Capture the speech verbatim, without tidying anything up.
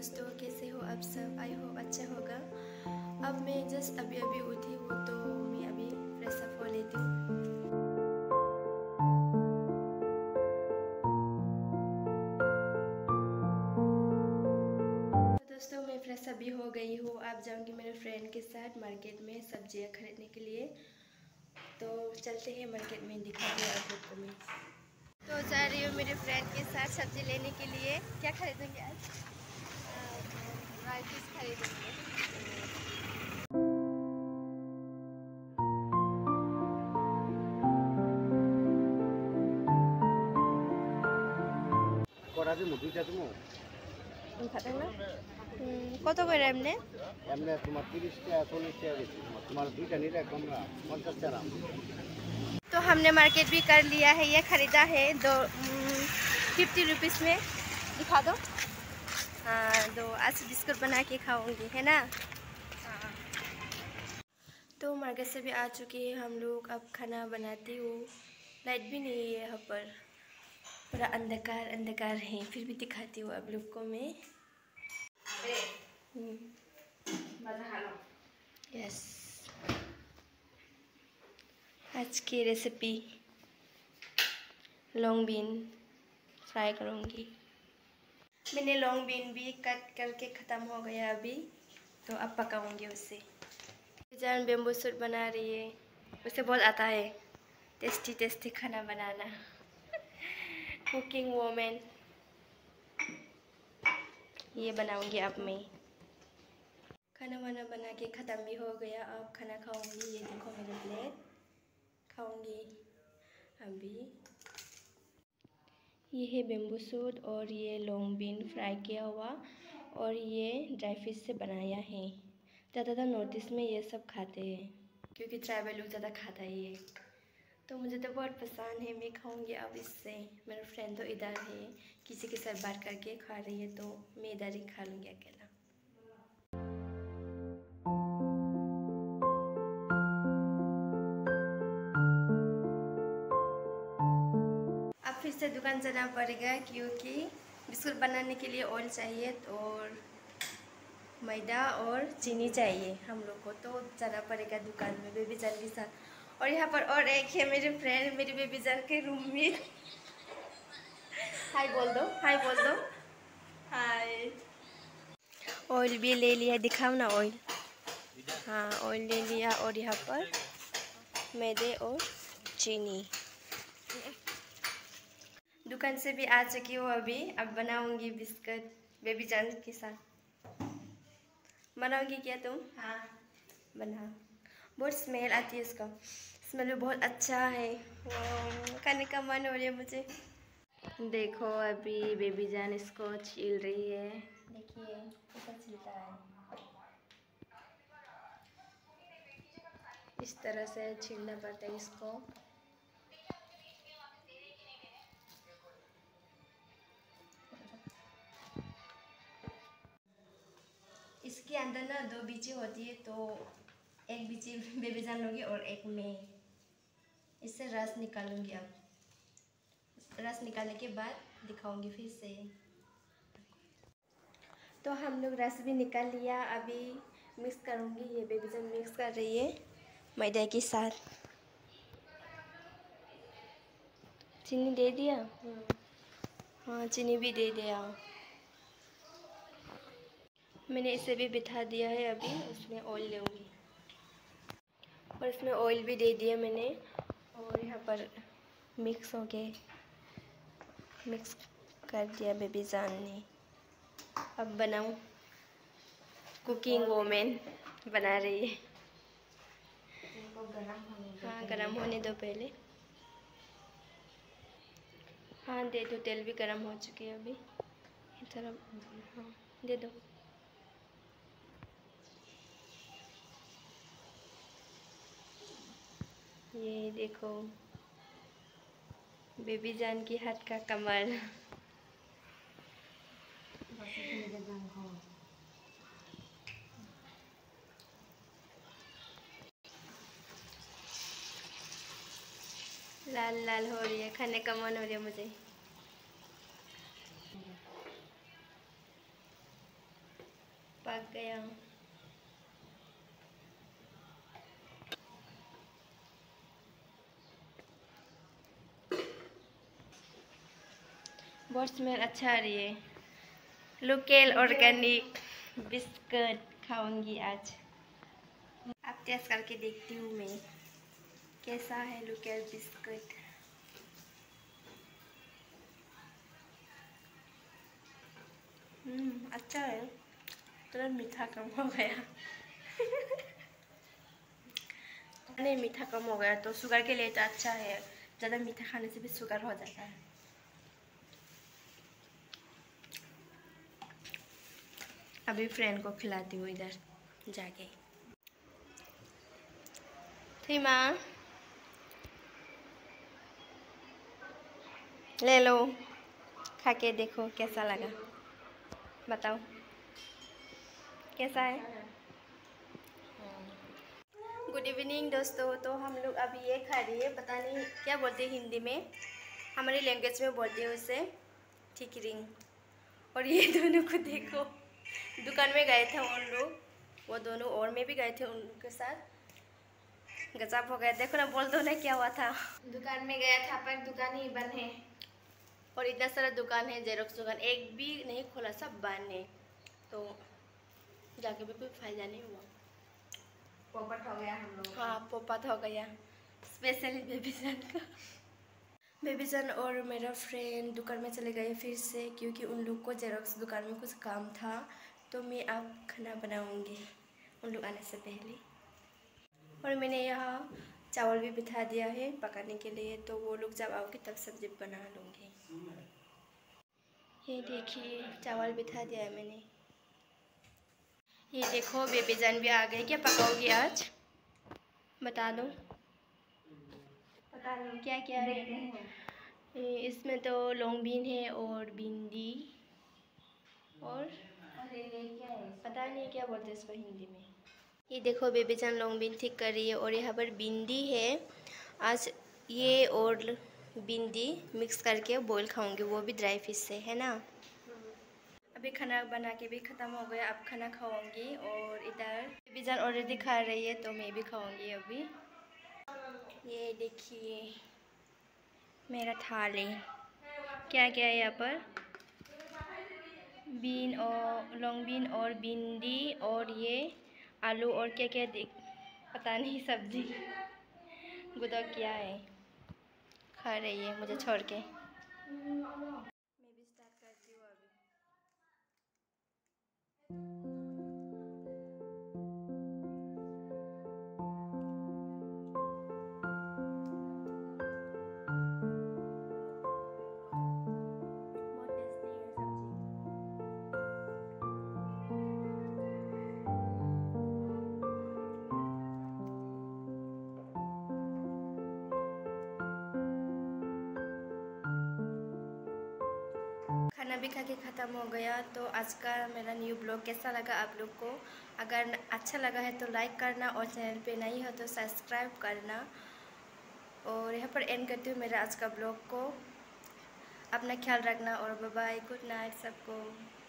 दोस्तों, कैसे हो आप सब? आई होप अच्छा होगा। अब मैं जस्ट अभी अभी उठी हूँ तो मैं अभी फ्रेश अप हो लेती हूँ। तो दोस्तों, मैं फ्रेश अभी हो गई हूँ। अब जाऊँगी मेरे फ्रेंड के साथ मार्केट में सब्जियाँ खरीदने के लिए। तो चलते हैं मार्केट में, दिखाती हूँ आप लोग को मैं। तो जा रही हूँ मेरे फ्रेंड के साथ सब्जी लेने के लिए। क्या खरीदेंगे आज? राइस खरीदेंगे। করাতে মুটিটা তুমি খাতেন না? কত করে এমনি? এমনি তোমার তিরিশ টাকা চল্লিশ টাকা বেশি তোমার দুইটা নিলে একদম পঞ্চাশ টাকা। तो हमने मार्केट भी कर लिया है, ये ख़रीदा है दो फिफ्टी रुपीज़ में। दिखा दो। हाँ, दो आज बिस्कुट बना के खाऊंगी, है ना? हाँ। तो मार्केट से भी आ चुके हैं हम लोग। अब खाना बनाती हूँ। लाइट भी नहीं है यहाँ पर, पूरा अंधकार अंधकार है। फिर भी दिखाती हूँ आप लोग को मैं। यस, आज की रेसिपी लॉन्ग बीन फ्राई करूँगी। मैंने लॉन्ग बीन भी कट करके ख़त्म हो गया अभी, तो अब पकाऊंगी उसे। जान बेम्बू सूट बना रही है, उसे बहुत आता है टेस्टी टेस्टी खाना बनाना। कुकिंग वोमेन, ये बनाऊंगी अब मैं। खाना वाना बना के ख़त्म भी हो गया। अब खाना खाऊंगी। ये देखो मेरे प्लेट, खाऊंगी अभी। ये है बेम्बू सूट और ये लॉन्ग बीन फ्राई किया हुआ, और ये ड्राई फिश से बनाया है। ज़्यादातर नॉर्थ ईस्ट में ये सब खाते हैं, क्योंकि ट्राइबल लोग ज़्यादा खाता है ये। तो मुझे तो बहुत पसंद है, मैं खाऊंगी अब इससे। मेरा फ्रेंड तो इधर है, किसी के साथ बात करके खा रही है, तो मैं इधर ही खा लूँगी अकेला। अब फिर से दुकान जाना पड़ेगा, क्योंकि बिस्कुट बनाने के लिए ऑयल चाहिए और मैदा और चीनी चाहिए हम लोग को। तो जाना पड़ेगा दुकान में बेबी जान के साथ। और यहाँ पर और एक है मेरे फ्रेंड, मेरी बेबी जान के रूम में। हाय बोल दो, हाय बोल दो, हाय। ऑयल भी ले लिया, दिखाओ ना ऑयल। हाँ, ऑयल ले लिया, और यहाँ पर मैदे और चीनी। दुकान से भी आ चुकी हूँ अभी। अब बनाऊंगी बिस्कुट बेबी जान के साथ। बनाओगी क्या तुम? हाँ, बनाओ। बहुत स्मेल आती है इसका, स्मेल भी बहुत अच्छा है। खाने का मन हो रहा है मुझे। देखो अभी बेबी जान इसको छील रही है। देखिए कैसा छिलता है, इस तरह से छीलना पड़ता है इसको। इसके अंदर ना दो बीची होती है, तो एक बीची बेबी जान लोगी और एक मैं। इससे रस निकालूंगी। अब रस निकालने के बाद दिखाऊंगी फिर से। तो हम लोग रस भी निकाल लिया। अभी मिक्स करूंगी। ये बेबी जान मिक्स कर रही है मैदा के साथ। चीनी दे दिया? हाँ, चीनी भी दे दिया। मैंने इसे भी बिठा दिया है। अभी उसमें ऑयल लूँगी, और इसमें ऑयल भी दे दिया मैंने। और यहाँ पर मिक्स हो गए, मिक्स कर दिया बेबी जान ने। अब बनाऊँ, कुकिंग वोमेन बना रही है। हाँ, गरम होने दो पहले। हाँ, दे दो, तेल भी गरम हो चुकी है अभी। इधर हाँ, दे दो। ये देखो बेबी जान की हाथ का कमाल। लाल लाल हो रही है, खाने का मन हो रहा है मुझे। पक गया। बहुत स्मेल अच्छा आ रही है। लोकल ऑर्गेनिक बिस्कुट खाऊंगी आज। अब टेस्ट करके देखती हूँ मैं कैसा है लोकल बिस्कुट। हम्म अच्छा है, थोड़ा मीठा कम हो गया। नहीं मीठा कम हो गया तो शुगर के लिए तो अच्छा है, ज़्यादा मीठा खाने से भी शुगर हो जाता है। अभी फ्रेंड को खिलाती हूँ इधर जाके। थी माँ ले लो, खा के देखो कैसा लगा, बताओ कैसा है। गुड इवनिंग दोस्तों। तो हम लोग अभी ये खा रही है, पता नहीं क्या बोलते हैं हिंदी में, हमारी लैंग्वेज में बोलते हैं उसे ठिकरिंग। और ये दोनों को देखो, दुकान में गए थे उन लोग, वो दोनों, और मैं भी गए थे उनके साथ। गजब हो गया, देखो ना, बोल दो ना क्या हुआ था। दुकान में गया था पर दुकान ही बंद है, और इतना सारा दुकान है, जेरोक्स दुकान एक भी नहीं खोला, सब बंद है। तो जाके भी कोई फायदा नहीं हुआ, पोपट हो गया हम लोग। हाँ पोपट हो गया, स्पेशली बेबी जान का। बेबी जान और मेरा फ्रेंड दुकान में चले गए फिर से, क्योंकि उन लोग को जेरोक्स दुकान में कुछ काम था। तो मैं अब खाना बनाऊंगी उन लोग आने से पहले। और मैंने यहाँ चावल भी बिठा दिया है पकाने के लिए, तो वो लोग जब आओगे तब सब्जी बना लूँगी। ये देखिए चावल बिठा दिया है मैंने। ये देखो बेबी जान भी आ गए। क्या पकाओगी आज बता दो, बता दो क्या क्या है। इसमें तो लॉन्ग बीन है और भिंडी, और पता नहीं क्या बोलते हैं इसको हिंदी में। ये देखो बेबी जान लॉन्ग बीन ठीक कर रही है, और यहाँ पर भिंडी है। आज ये और भिंडी मिक्स करके बॉईल खाऊंगी, वो भी ड्राई फिश से, है ना। अभी खाना बना के भी ख़त्म हो गया, अब खाना खाऊंगी। और इधर बेबी जान ऑलरेडी खा रही है, तो मैं भी खाऊंगी अभी। ये देखिए मेरा थाली, क्या क्या है यहाँ पर, बीन और लॉन्ग बीन और भिंडी और ये आलू और क्या क्या देख पता नहीं सब्जी गुदा क्या है, खा रही है मुझे छोड़ के। मैं भी स्टार्ट करती हूँ अभी। बहुत टेस्टी है सब्जी। खाना भी खा के ख़त्म हो गया। तो आज का मेरा न्यू ब्लॉग कैसा लगा आप लोग को? अगर अच्छा लगा है तो लाइक करना, और चैनल पे नहीं हो तो सब्सक्राइब करना। और यहाँ पर एंड करती हूँ मेरा आज का ब्लॉग को। अपना ख्याल रखना और बाय बाय, गुड नाइट सबको।